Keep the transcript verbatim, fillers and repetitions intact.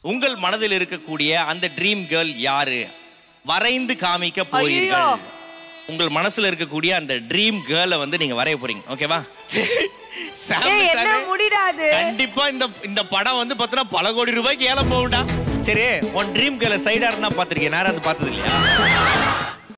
உங்கள் மனதில் இருக்கக்கூடிய அந்த ட்ரீம் கேர்ள் யாரு வரைந்து காமிக்க போறீர்கள். உங்கள் மனசுல இருக்கக்கூடிய அந்த ட்ரீம் கேர்ளை வந்து நீங்க வரைய போறீங்க. ஓகேவா? கண்டிப்பா இந்த இந்த படம் வந்து பார்த்தா பல கோடி ரூபாய்க்கு ஏலம் போகும்டா. சரி, உன் ட்ரீம் கேர்ளை சைடா இருந்தா பாத்திருக்கேன், நேரம் வந்து பார்த்தது இல்லையா?